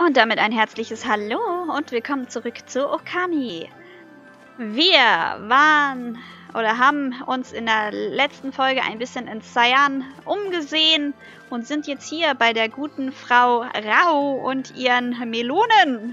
Und damit ein herzliches Hallo und willkommen zurück zu Okami. Wir haben uns in der letzten Folge ein bisschen in Cyan umgesehen und sind jetzt hier bei der guten Frau Rao und ihren Melonen.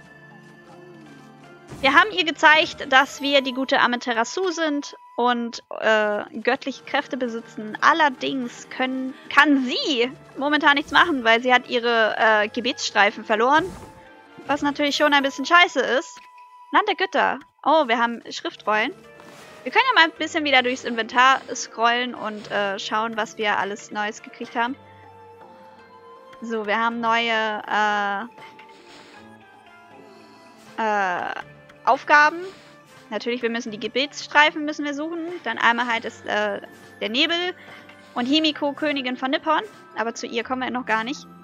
Wir haben ihr gezeigt, dass wir die gute Amaterasu sind und göttliche Kräfte besitzen. Allerdings kann sie momentan nichts machen, weil sie hat ihre Gebetsstreifen verloren. Was natürlich schon ein bisschen scheiße ist. Land der Götter. Oh, wir haben Schriftrollen. Wir können ja mal ein bisschen wieder durchs Inventar scrollen und schauen, was wir alles Neues gekriegt haben. So, wir haben neue Aufgaben. Natürlich, wir müssen die Gebetsstreifen suchen. Dann einmal halt ist der Nebel und Himiko, Königin von Nippon. Aber zu ihr kommen wir noch gar nicht.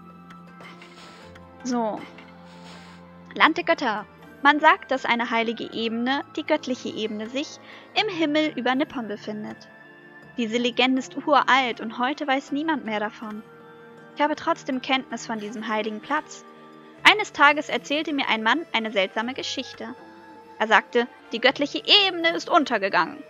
So. Land der Götter. Man sagt, dass eine heilige Ebene, die göttliche Ebene, sich im Himmel über Nippon befindet. Diese Legende ist uralt und heute weiß niemand mehr davon. Ich habe trotzdem Kenntnis von diesem heiligen Platz. Eines Tages erzählte mir ein Mann eine seltsame Geschichte. Er sagte, die göttliche Ebene ist untergegangen.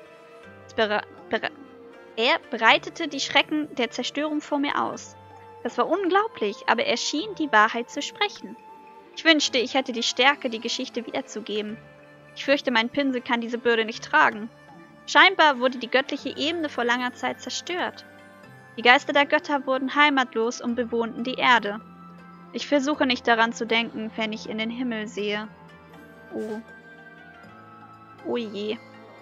Er breitete die Schrecken der Zerstörung vor mir aus. Das war unglaublich, aber er schien die Wahrheit zu sprechen. Ich wünschte, ich hätte die Stärke, die Geschichte wiederzugeben. Ich fürchte, mein Pinsel kann diese Bürde nicht tragen. Scheinbar wurde die göttliche Ebene vor langer Zeit zerstört. Die Geister der Götter wurden heimatlos und bewohnten die Erde. Ich versuche nicht daran zu denken, wenn ich in den Himmel sehe. Oh. Oh je.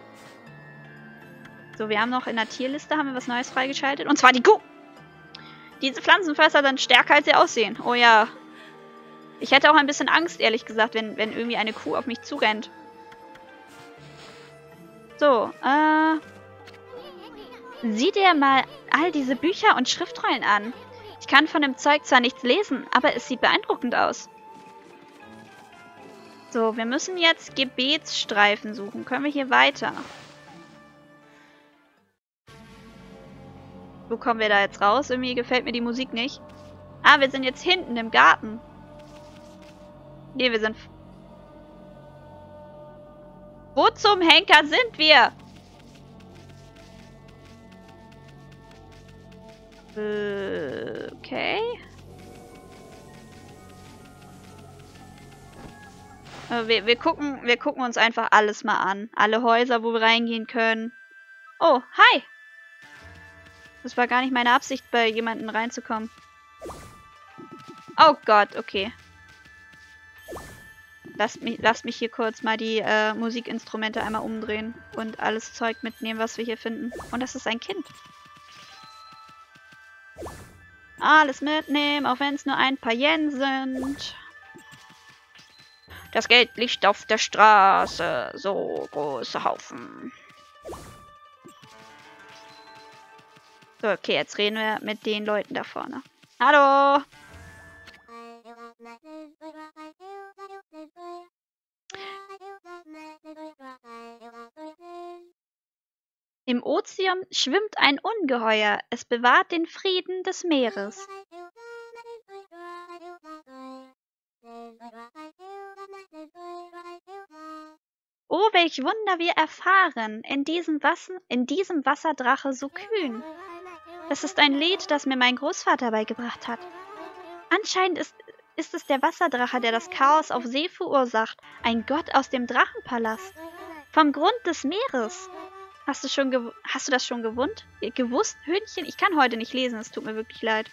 So, wir haben noch in der Tierliste haben wir was Neues freigeschaltet. Und zwar die Kuh. Diese Pflanzenfresser sind stärker, als sie aussehen. Oh ja. Ich hätte auch ein bisschen Angst, ehrlich gesagt, wenn irgendwie eine Kuh auf mich zurennt. So, sieh dir mal all diese Bücher und Schriftrollen an. Ich kann von dem Zeug zwar nichts lesen, aber es sieht beeindruckend aus. So, wir müssen jetzt Gebetsstreifen suchen. Können wir hier weiter? Wo kommen wir da jetzt raus? Irgendwie gefällt mir die Musik nicht. Ah, wir sind jetzt hinten im Garten. Nee, wir sind... Wo zum Henker sind wir? Okay. Wir gucken uns einfach alles mal an. Alle Häuser, wo wir reingehen können. Oh, hi! Das war gar nicht meine Absicht, bei jemandem reinzukommen. Oh Gott, okay. Lasst mich hier kurz mal die Musikinstrumente einmal umdrehen und alles Zeug mitnehmen, was wir hier finden. Und das ist ein Kind. Alles mitnehmen, auch wenn es nur ein paar Yen sind. Das Geld liegt auf der Straße. So große Haufen. So, okay, jetzt reden wir mit den Leuten da vorne. Hallo! Im Ozean schwimmt ein Ungeheuer. Es bewahrt den Frieden des Meeres. Oh, welch Wunder wir erfahren, in diesem Wasserdrache so kühn. Das ist ein Lied, das mir mein Großvater beigebracht hat. Anscheinend ist es der Wasserdrache, der das Chaos auf See verursacht, ein Gott aus dem Drachenpalast. Vom Grund des Meeres. Hast du das schon gewusst, Hühnchen? Ich kann heute nicht lesen, es tut mir wirklich leid.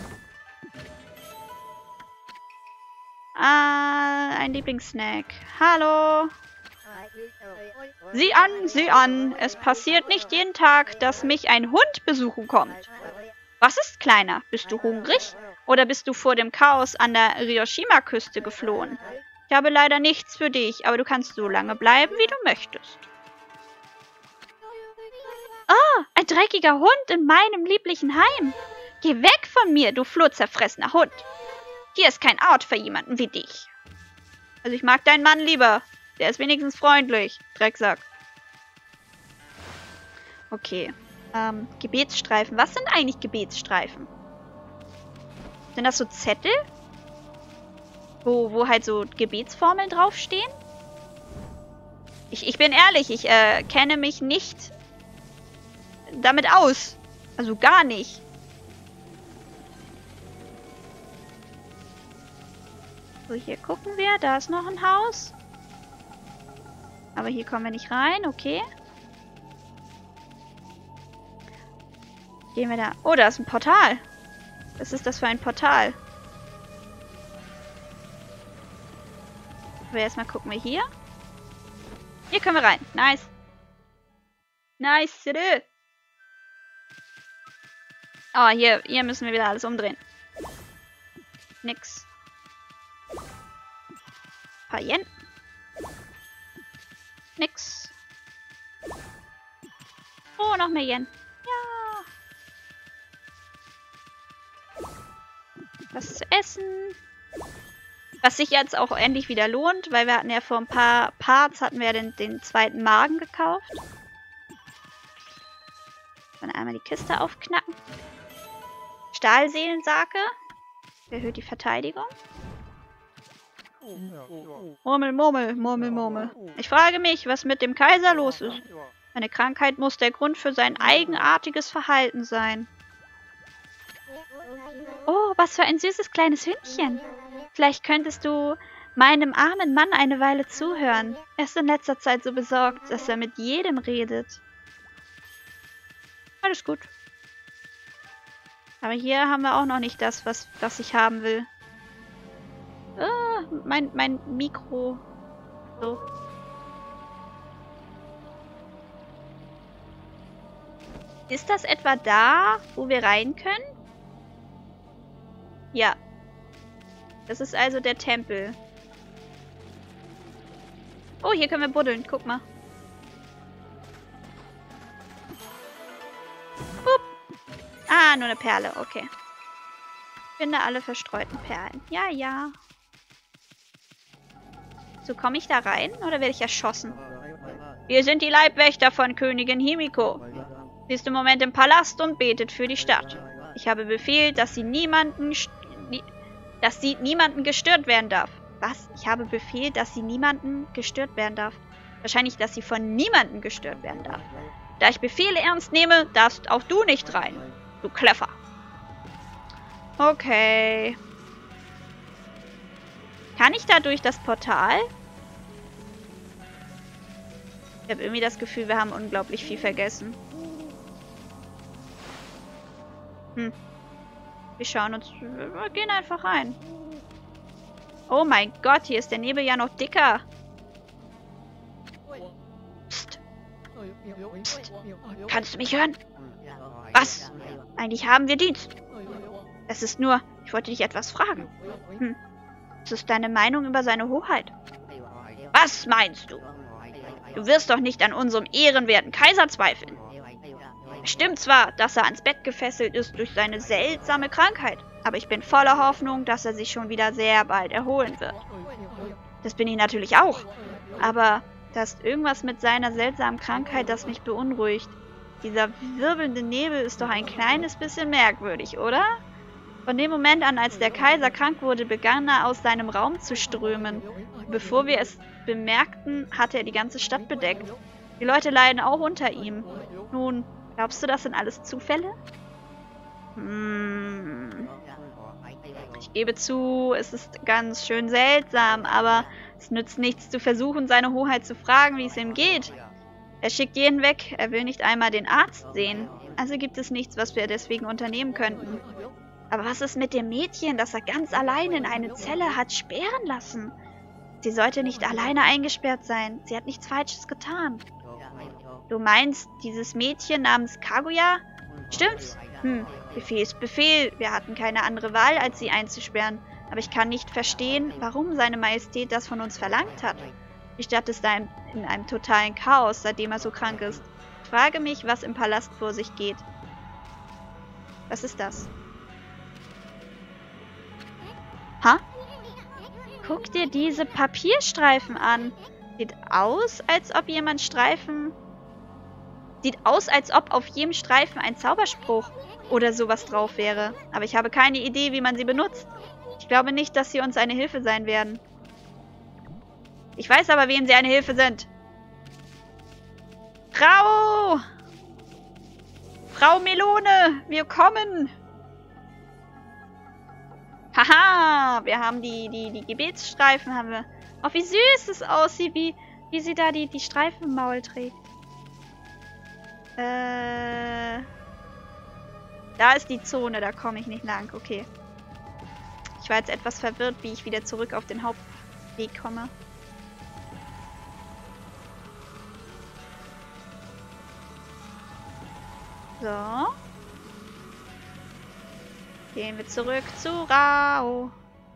Ah, ein Lieblingssnack. Hallo. Sieh an, es passiert nicht jeden Tag, dass mich ein Hund besuchen kommt. Was ist, Kleiner? Bist du hungrig? Oder bist du vor dem Chaos an der Ryoshima-Küste geflohen? Ich habe leider nichts für dich, aber du kannst so lange bleiben, wie du möchtest. Oh, ein dreckiger Hund in meinem lieblichen Heim. Geh weg von mir, du flohzerfressener Hund. Hier ist kein Ort für jemanden wie dich. Also ich mag deinen Mann lieber. Der ist wenigstens freundlich. Drecksack. Okay. Gebetsstreifen. Was sind eigentlich Gebetsstreifen? Sind das so Zettel? Wo halt so Gebetsformeln draufstehen. Ich bin ehrlich, ich kenne mich nicht damit aus. Also gar nicht. So, hier gucken wir. Da ist noch ein Haus. Aber hier kommen wir nicht rein. Okay. Gehen wir da. Oh, da ist ein Portal. Was ist das für ein Portal? Aber erstmal gucken wir hier. Hier können wir rein. Nice. Nice. Oh, hier müssen wir wieder alles umdrehen. Nix. Paar Yen. Nix. Oh, noch mehr Yen. Ja. Was zu essen. Was sich jetzt auch endlich wieder lohnt, weil wir hatten ja vor ein paar Parts hatten wir den zweiten Magen gekauft. Dann einmal die Kiste aufknacken. Stahlseelensake. Erhöht die Verteidigung. Murmel, Murmel, Murmel, Murmel. Ich frage mich, was mit dem Kaiser los ist. Eine Krankheit muss der Grund für sein eigenartiges Verhalten sein. Oh, was für ein süßes kleines Hündchen. Vielleicht könntest du meinem armen Mann eine Weile zuhören. Er ist in letzter Zeit so besorgt, dass er mit jedem redet. Alles gut. Aber hier haben wir auch noch nicht das, was ich haben will. Mein Mikro. So. Ist das etwa da, wo wir rein können? Ja. Das ist also der Tempel. Oh, hier können wir buddeln. Guck mal. Hup. Ah, nur eine Perle. Okay. Finde alle verstreuten Perlen. Ja, ja. So, komme ich da rein oder werde ich erschossen? Wir sind die Leibwächter von Königin Himiko. Sie ist im Moment im Palast und betet für die Stadt. Ich habe Befehl, dass niemanden gestört werden darf. Was? Ich habe Befehl, dass sie niemanden gestört werden darf. Wahrscheinlich, dass sie von niemanden gestört werden darf. Da ich Befehle ernst nehme, darfst auch du nicht rein. Du Kleffer. Okay. Kann ich da durch das Portal? Ich habe irgendwie das Gefühl, wir haben unglaublich viel vergessen. Wir schauen uns... Wir gehen einfach rein. Oh mein Gott, hier ist der Nebel ja noch dicker. Psst. Psst. Kannst du mich hören? Was? Eigentlich haben wir Dienst. Es ist nur... Ich wollte dich etwas fragen. Was ist deine Meinung über seine Hoheit? Was meinst du? Du wirst doch nicht an unserem ehrenwerten Kaiser zweifeln. Es stimmt zwar, dass er ans Bett gefesselt ist durch seine seltsame Krankheit, aber ich bin voller Hoffnung, dass er sich schon wieder sehr bald erholen wird. Das bin ich natürlich auch. Aber da ist irgendwas mit seiner seltsamen Krankheit, das mich beunruhigt. Dieser wirbelnde Nebel ist doch ein kleines bisschen merkwürdig, oder? Von dem Moment an, als der Kaiser krank wurde, begann er aus seinem Raum zu strömen. Bevor wir es bemerkten, hatte er die ganze Stadt bedeckt. Die Leute leiden auch unter ihm. Nun, glaubst du, das sind alles Zufälle? Ich gebe zu, es ist ganz schön seltsam, aber es nützt nichts zu versuchen, seine Hoheit zu fragen, wie es ihm geht. Er schickt jeden weg, er will nicht einmal den Arzt sehen. Also gibt es nichts, was wir deswegen unternehmen könnten. Aber was ist mit dem Mädchen, das er ganz allein in eine Zelle hat sperren lassen? Sie sollte nicht alleine eingesperrt sein. Sie hat nichts Falsches getan. Du meinst, dieses Mädchen namens Kaguya? Stimmt's? Befehl ist Befehl. Wir hatten keine andere Wahl, als sie einzusperren. Aber ich kann nicht verstehen, warum seine Majestät das von uns verlangt hat. Die Stadt ist da in einem totalen Chaos, seitdem er so krank ist. Ich frage mich, was im Palast vor sich geht. Was ist das? Ha? Guck dir diese Papierstreifen an. Sieht aus, als ob auf jedem Streifen ein Zauberspruch oder sowas drauf wäre. Aber ich habe keine Idee, wie man sie benutzt. Ich glaube nicht, dass sie uns eine Hilfe sein werden. Ich weiß aber, wem sie eine Hilfe sind. Frau Melone, wir kommen. Haha, wir haben die Gebetsstreifen, haben wir. Oh, wie süß es aussieht, wie sie da die Streifen im Maul trägt. Da ist die Zone, da komme ich nicht lang. Okay. Ich war jetzt etwas verwirrt, wie ich wieder zurück auf den Hauptweg komme. So. Gehen wir zurück zu Rao.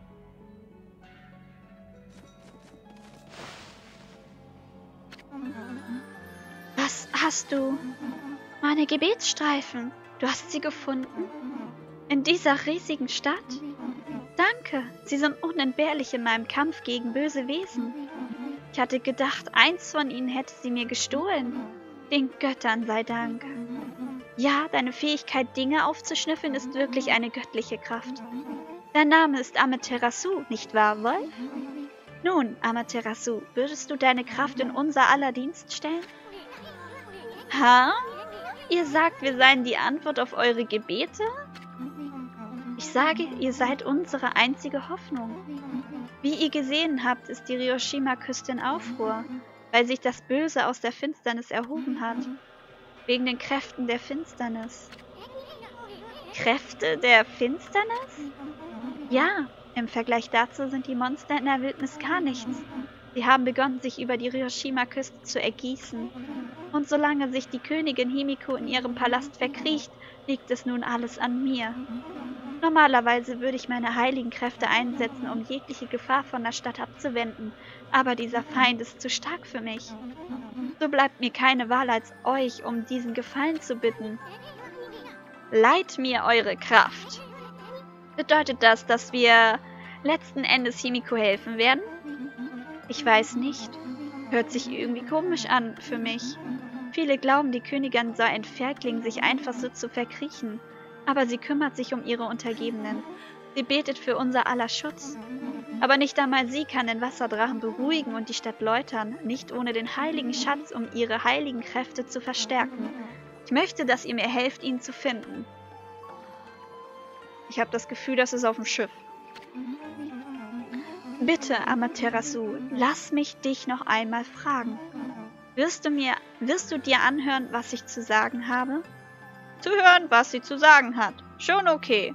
Was hast du? Meine Gebetsstreifen. Du hast sie gefunden? In dieser riesigen Stadt? Danke, sie sind unentbehrlich in meinem Kampf gegen böse Wesen. Ich hatte gedacht, eins von ihnen hätte sie mir gestohlen. Den Göttern sei Dank. Ja, deine Fähigkeit, Dinge aufzuschnüffeln, ist wirklich eine göttliche Kraft. Dein Name ist Amaterasu, nicht wahr, Wolf? Nun, Amaterasu, würdest du deine Kraft in unser aller Dienst stellen? Ha? Ihr sagt, wir seien die Antwort auf eure Gebete? Ich sage, ihr seid unsere einzige Hoffnung. Wie ihr gesehen habt, ist die Ryoshima-Küste in Aufruhr, weil sich das Böse aus der Finsternis erhoben hat. Wegen den Kräften der Finsternis. Kräfte der Finsternis? Ja, im Vergleich dazu sind die Monster in der Wildnis gar nichts. Sie haben begonnen, sich über die Ryoshima-Küste zu ergießen. Und solange sich die Königin Himiko in ihrem Palast verkriecht, liegt es nun alles an mir. Normalerweise würde ich meine heiligen Kräfte einsetzen, um jegliche Gefahr von der Stadt abzuwenden, aber dieser Feind ist zu stark für mich. So bleibt mir keine Wahl, als euch um diesen Gefallen zu bitten. Leiht mir eure Kraft. Bedeutet das, dass wir letzten Endes Himiko helfen werden? Ich weiß nicht. Hört sich irgendwie komisch an für mich. Viele glauben, die Königin sei ein Ferkling, sich einfach so zu verkriechen. Aber sie kümmert sich um ihre Untergebenen. Sie betet für unser aller Schutz. Aber nicht einmal sie kann den Wasserdrachen beruhigen und die Stadt läutern, nicht ohne den heiligen Schatz, um ihre heiligen Kräfte zu verstärken. Ich möchte, dass ihr mir helft, ihn zu finden. Ich habe das Gefühl, das ist auf dem Schiff. Bitte, Amaterasu, lass mich dich noch einmal fragen. Wirst du dir anhören, was ich zu sagen habe? Zu hören, was sie zu sagen hat. Schon okay.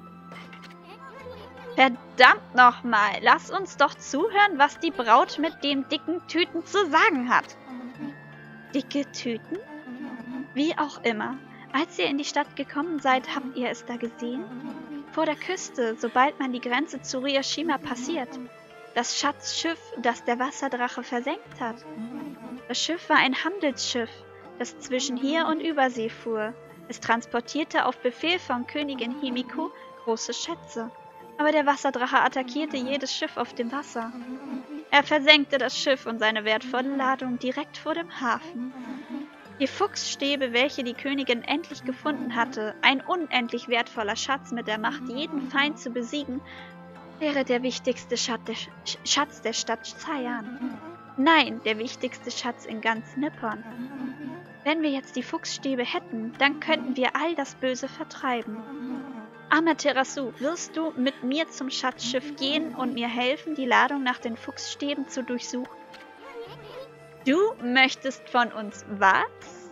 Verdammt nochmal, lass uns doch zuhören, was die Braut mit den dicken Tüten zu sagen hat. Dicke Tüten? Wie auch immer. Als ihr in die Stadt gekommen seid, habt ihr es da gesehen? Vor der Küste, sobald man die Grenze zu Ryoshima passiert. Das Schatzschiff, das der Wasserdrache versenkt hat. Das Schiff war ein Handelsschiff, das zwischen hier und Übersee fuhr. Es transportierte auf Befehl von Königin Himiko große Schätze. Aber der Wasserdrache attackierte jedes Schiff auf dem Wasser. Er versenkte das Schiff und seine wertvolle Ladung direkt vor dem Hafen. Die Fuchsstäbe, welche die Königin endlich gefunden hatte, ein unendlich wertvoller Schatz mit der Macht, jeden Feind zu besiegen, wäre der wichtigste Schatz der Stadt Cyan. Nein, der wichtigste Schatz in ganz Nippon. Wenn wir jetzt die Fuchsstäbe hätten, dann könnten wir all das Böse vertreiben. Amaterasu, wirst du mit mir zum Schatzschiff gehen und mir helfen, die Ladung nach den Fuchsstäben zu durchsuchen? Du möchtest von uns was?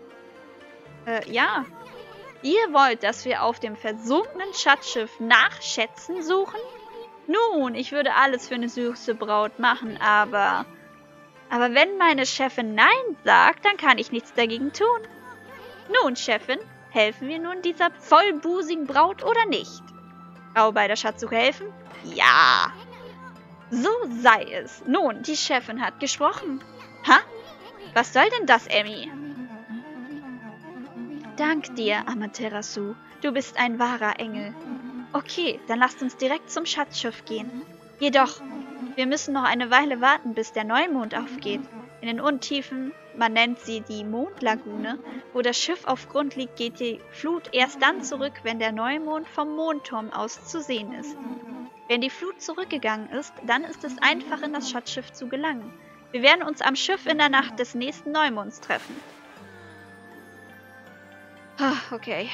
Ja. Ihr wollt, dass wir auf dem versunkenen Schatzschiff nach Schätzen suchen? Nun, ich würde alles für eine süße Braut machen, aber wenn meine Chefin Nein sagt, dann kann ich nichts dagegen tun. Nun, Chefin, helfen wir nun dieser vollbusigen Braut oder nicht? Rao bei der Schatzsuche helfen? Ja. So sei es. Nun, die Chefin hat gesprochen. Ha? Was soll denn das, Emmy? Dank dir, Amaterasu. Du bist ein wahrer Engel. Okay, dann lasst uns direkt zum Schatzschiff gehen. Jedoch, wir müssen noch eine Weile warten, bis der Neumond aufgeht. In den Untiefen, man nennt sie die Mondlagune, wo das Schiff auf Grund liegt, geht die Flut erst dann zurück, wenn der Neumond vom Mondturm aus zu sehen ist. Wenn die Flut zurückgegangen ist, dann ist es einfach, in das Schatzschiff zu gelangen. Wir werden uns am Schiff in der Nacht des nächsten Neumonds treffen. Okay.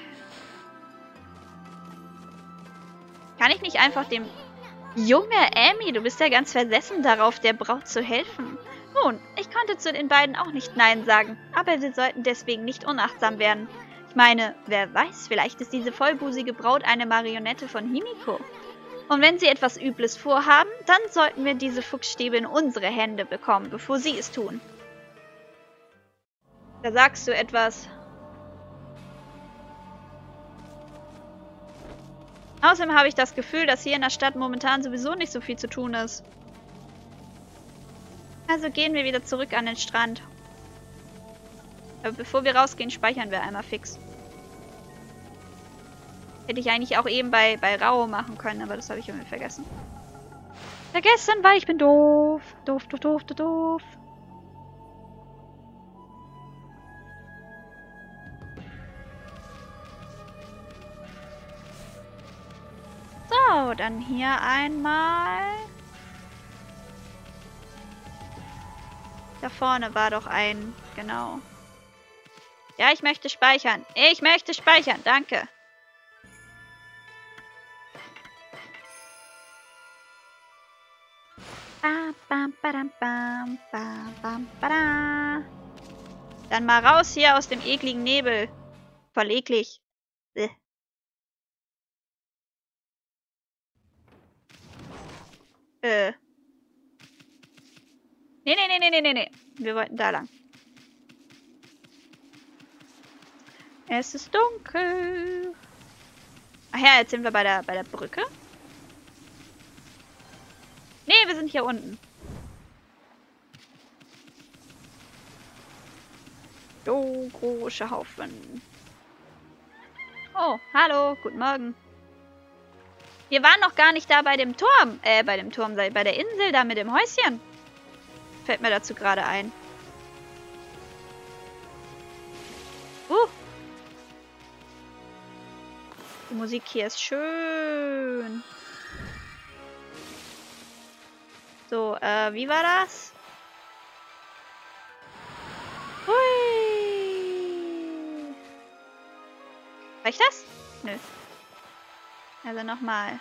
Kann ich nicht einfach dem... Junge Amy, du bist ja ganz versessen darauf, der Braut zu helfen. Nun, ich konnte zu den beiden auch nicht Nein sagen, aber wir sollten deswegen nicht unachtsam werden. Ich meine, wer weiß, vielleicht ist diese vollbusige Braut eine Marionette von Himiko. Und wenn sie etwas Übles vorhaben, dann sollten wir diese Fuchsstäbe in unsere Hände bekommen, bevor sie es tun. Da sagst du etwas. Außerdem habe ich das Gefühl, dass hier in der Stadt momentan sowieso nicht so viel zu tun ist. Also gehen wir wieder zurück an den Strand. Aber bevor wir rausgehen, speichern wir einmal fix. Hätte ich eigentlich auch eben bei Rao machen können, aber das habe ich irgendwie vergessen. Vergessen, weil ich bin doof. Doof, doof, doof, doof, doof. So, dann hier einmal. Da vorne war doch ein, genau. Ja, ich möchte speichern. Ich möchte speichern, danke. Bam, bam, badam, bam, bam, bam, badam. Dann mal raus hier aus dem ekligen Nebel. Voll eklig. Nee. Wir wollten da lang. Es ist dunkel. Ach ja, jetzt sind wir bei der Brücke. Nee, wir sind hier unten. Oh, große Haufen. Oh, hallo, guten Morgen. Wir waren noch gar nicht da bei dem Turm. Bei der Insel, da mit dem Häuschen. Fällt mir dazu gerade ein. Die Musik hier ist schön. So, wie war das? Hui. War ich das? Nö. Also nochmal.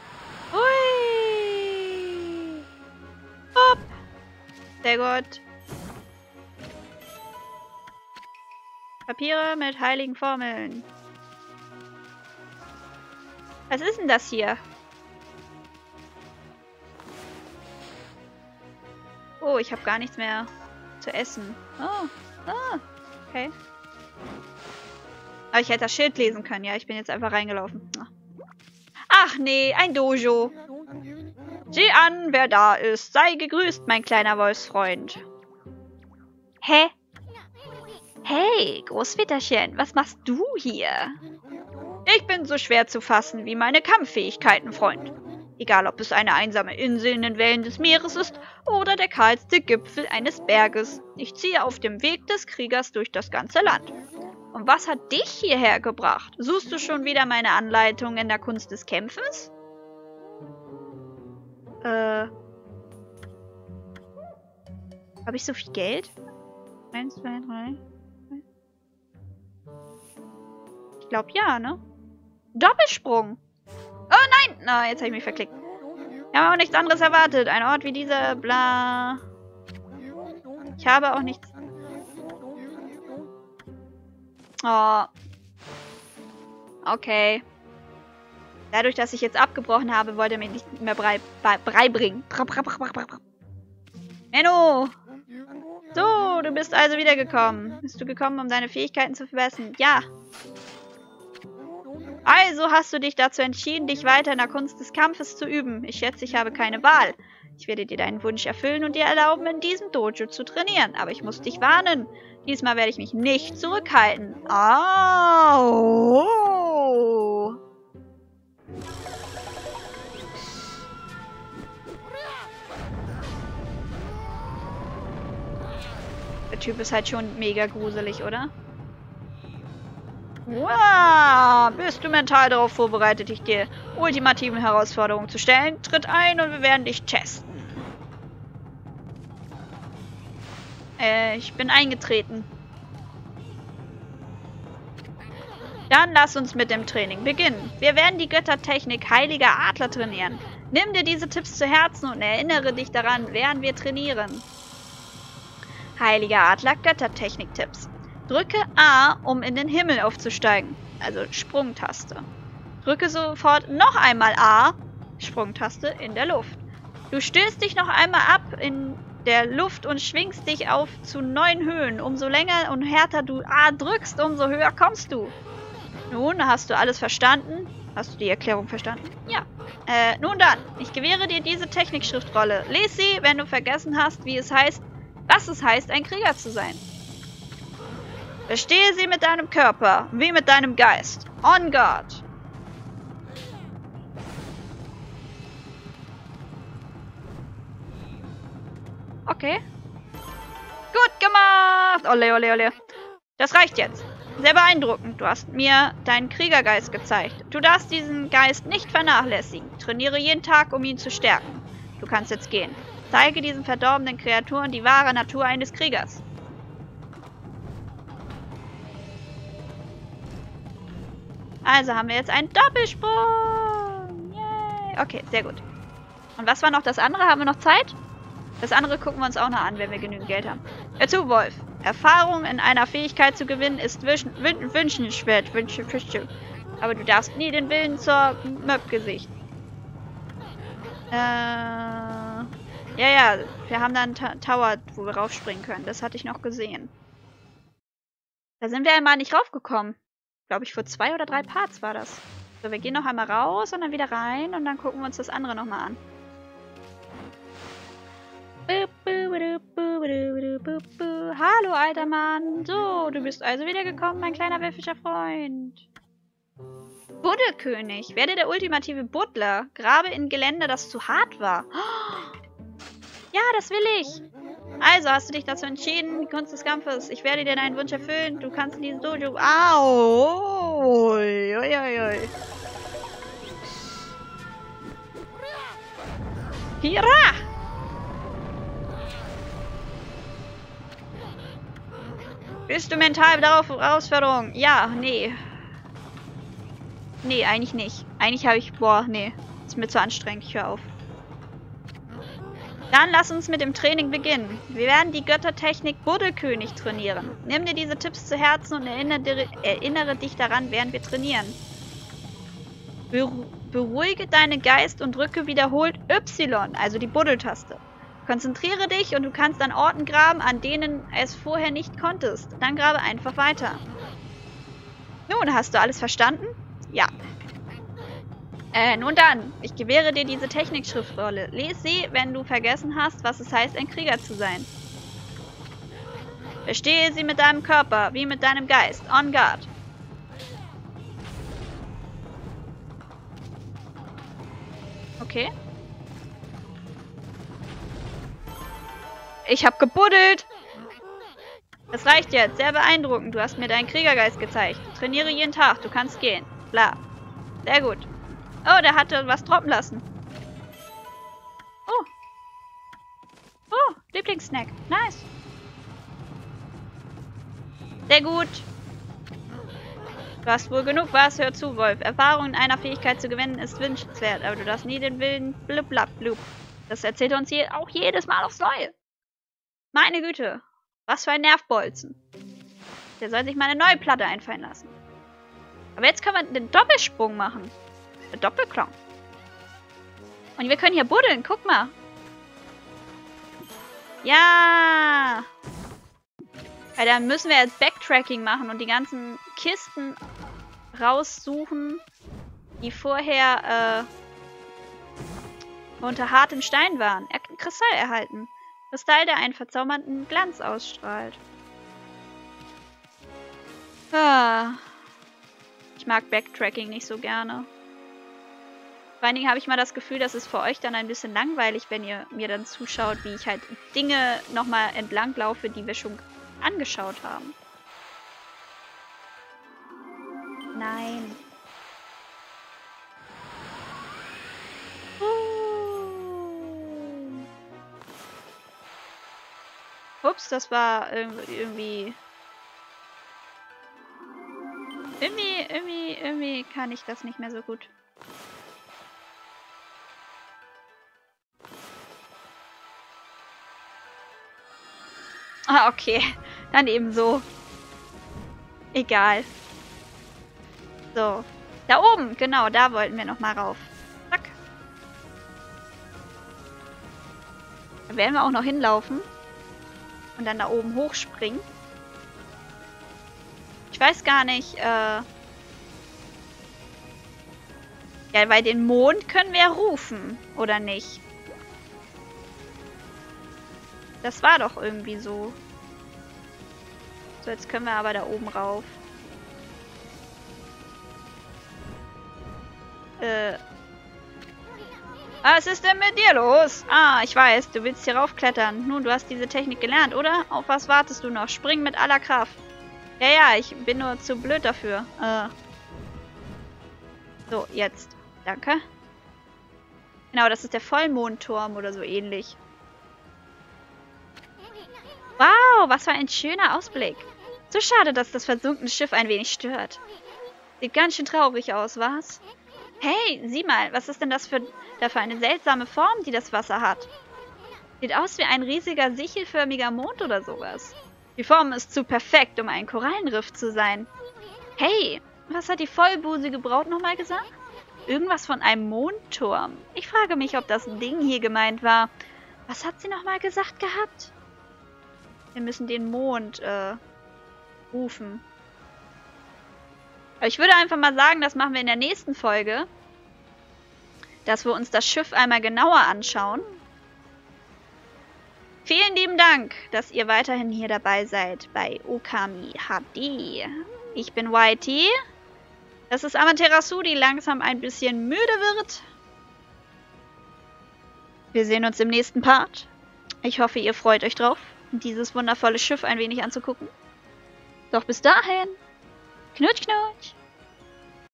Hui. Hopp. Sehr gut. Papiere mit heiligen Formeln. Was ist denn das hier? Oh, ich habe gar nichts mehr zu essen. Oh, okay. Aber ich hätte das Schild lesen können. Ja, ich bin jetzt einfach reingelaufen. Ach nee, ein Dojo. Sieh an, wer da ist. Sei gegrüßt, mein kleiner Wolfsfreund. Hä? Hey, Großväterchen, was machst du hier? Ich bin so schwer zu fassen wie meine Kampffähigkeiten, Freund. Egal, ob es eine einsame Insel in den Wellen des Meeres ist oder der kahlste Gipfel eines Berges. Ich ziehe auf dem Weg des Kriegers durch das ganze Land. Und was hat dich hierher gebracht? Suchst du schon wieder meine Anleitung in der Kunst des Kämpfens? Habe ich so viel Geld? 1, 2, 3. Ich glaube ja, ne? Doppelsprung! Oh nein! Na, jetzt habe ich mich verklickt. Ich habe auch nichts anderes erwartet. Ein Ort wie dieser, bla. Ich habe auch nichts... Oh. Okay. Dadurch, dass ich jetzt abgebrochen habe, wollte er mir nicht mehr Brei bringen. Menno! So, du bist also wiedergekommen. Bist du gekommen, um deine Fähigkeiten zu verbessern? Ja. Also hast du dich dazu entschieden, dich weiter in der Kunst des Kampfes zu üben. Ich schätze, ich habe keine Wahl. Ich werde dir deinen Wunsch erfüllen und dir erlauben, in diesem Dojo zu trainieren. Aber ich muss dich warnen. Diesmal werde ich mich nicht zurückhalten. Au! Der Typ ist halt schon mega gruselig, oder? Wow, bist du mental darauf vorbereitet, dich der ultimativen Herausforderung zu stellen? Tritt ein und wir werden dich testen. Ich bin eingetreten. Dann lass uns mit dem Training beginnen. Wir werden die Göttertechnik Heiliger Adler trainieren. Nimm dir diese Tipps zu Herzen und erinnere dich daran, während wir trainieren. Heiliger Adler Göttertechnik-Tipps. Drücke A, um in den Himmel aufzusteigen. Also Sprungtaste. Drücke sofort noch einmal A, Sprungtaste, in der Luft. Du stößt dich noch einmal ab in der Luft und schwingst dich auf zu neuen Höhen. Umso länger und härter du A drückst, umso höher kommst du. Nun, hast du alles verstanden? Hast du die Erklärung verstanden? Ja. Nun dann, ich gewähre dir diese Technikschriftrolle. Lies sie, wenn du vergessen hast, was es heißt, ein Krieger zu sein. Verstehe sie mit deinem Körper, wie mit deinem Geist. On guard. Okay. Gut gemacht. Ole, ole, ole. Das reicht jetzt. Sehr beeindruckend. Du hast mir deinen Kriegergeist gezeigt. Du darfst diesen Geist nicht vernachlässigen. Trainiere jeden Tag, um ihn zu stärken. Du kannst jetzt gehen. Zeige diesen verdorbenen Kreaturen die wahre Natur eines Kriegers. Also haben wir jetzt einen Doppelsprung. Yay. Okay, sehr gut. Und was war noch das andere? Haben wir noch Zeit? Das andere gucken wir uns auch noch an, wenn wir genügend Geld haben. Hör zu, Wolf. Erfahrung in einer Fähigkeit zu gewinnen ist wünschenswert. Aber du darfst nie den Willen zur Möb-Gesicht. Ja, wir haben da einen Tower, wo wir raufspringen können. Das hatte ich noch gesehen. Da sind wir einmal nicht raufgekommen. Glaube ich, vor 2 oder 3 Parts war das. So, wir gehen noch einmal raus und dann wieder rein und dann gucken wir uns das andere nochmal an. Hallo, alter Mann. So, du bist also wiedergekommen, mein kleiner wölfischer Freund. Buddelkönig. Werde der ultimative Buddler. Grabe in Gelände, das zu hart war. Ja, das will ich. Also, hast du dich dazu entschieden? Die Kunst des Kampfes. Ich werde dir deinen Wunsch erfüllen. Du kannst in dieses Dojo... Au! Ui, ui, ui. Hira! Bist du mental darauf Herausforderung? Ja, nee. Nee, eigentlich nicht. Eigentlich habe ich... Boah, nee. Ist mir zu anstrengend. Ich höre auf. Dann lass uns mit dem Training beginnen. Wir werden die Göttertechnik Buddelkönig trainieren. Nimm dir diese Tipps zu Herzen und erinnere dich daran, während wir trainieren. Beruhige deinen Geist und drücke wiederholt Y, also die Buddeltaste. Konzentriere dich und du kannst an Orten graben, an denen es vorher nicht konntest. Dann grabe einfach weiter. Nun, hast du alles verstanden? Ja. Nun dann, ich gewähre dir diese Technikschriftrolle. Lies sie, wenn du vergessen hast, was es heißt, ein Krieger zu sein. Verstehe sie mit deinem Körper, wie mit deinem Geist. On guard. Okay. Ich hab gebuddelt. Das reicht jetzt. Sehr beeindruckend. Du hast mir deinen Kriegergeist gezeigt. Trainiere jeden Tag. Du kannst gehen. Bla. Sehr gut. Oh, der hatte was droppen lassen. Oh. Oh, Lieblingssnack. Nice. Sehr gut. Du hast wohl genug was. Hör zu, Wolf. Erfahrung in einer Fähigkeit zu gewinnen ist wünschenswert, aber du darfst nie den Willen blub. Das erzählt er uns hier auch jedes Mal aufs Neue. Meine Güte. Was für ein Nervbolzen. Der soll sich mal eine neue Platte einfallen lassen. Aber jetzt können wir den Doppelsprung machen. Doppelklong. Und wir können hier buddeln. Guck mal. Ja. Weil dann müssen wir jetzt Backtracking machen und die ganzen Kisten raussuchen, die vorher unter hartem Stein waren. Er hat einen Kristall erhalten. Kristall, der einen verzaubernden Glanz ausstrahlt. Ah. Ich mag Backtracking nicht so gerne. Vor allen Dingen habe ich mal das Gefühl, dass es für euch dann ein bisschen langweilig, wenn ihr mir dann zuschaut, wie ich halt Dinge nochmal entlang laufe, die wir schon angeschaut haben. Nein. Ups, das war irgendwie kann ich das nicht mehr so gut. Ah, okay. Dann eben so. Egal. So. Da oben, genau, da wollten wir nochmal rauf. Zack. Da werden wir auch noch hinlaufen. Und dann da oben hochspringen. Ich weiß gar nicht, ja, bei den Mond können wir ja rufen, oder nicht? Das war doch irgendwie so. So, jetzt können wir aber da oben rauf. Was ist denn mit dir los? Ah, ich weiß, du willst hier raufklettern. Nun, du hast diese Technik gelernt, oder? Auf was wartest du noch? Spring mit aller Kraft. Ja, ja, ich bin nur zu blöd dafür. So, jetzt. Danke. Genau, das ist der Vollmondturm oder so ähnlich. Wow, was für ein schöner Ausblick. So schade, dass das versunkene Schiff ein wenig stört. Sieht ganz schön traurig aus, was? Hey, sieh mal, was ist denn das für eine seltsame Form, die das Wasser hat? Sieht aus wie ein riesiger, sichelförmiger Mond oder sowas. Die Form ist zu perfekt, um ein Korallenriff zu sein. Hey, was hat die vollbusige Braut nochmal gesagt? Irgendwas von einem Mondturm. Ich frage mich, ob das Ding hier gemeint war. Was hat sie nochmal gesagt gehabt? Wir müssen den Mond, rufen. Aber ich würde einfach mal sagen, das machen wir in der nächsten Folge. Dass wir uns das Schiff einmal genauer anschauen. Vielen lieben Dank, dass ihr weiterhin hier dabei seid bei Okami HD. Ich bin YT. Das ist Amaterasu, die langsam ein bisschen müde wird. Wir sehen uns im nächsten Part. Ich hoffe, ihr freut euch drauf, dieses wundervolle Schiff ein wenig anzugucken. Doch bis dahin. Knutsch, knutsch.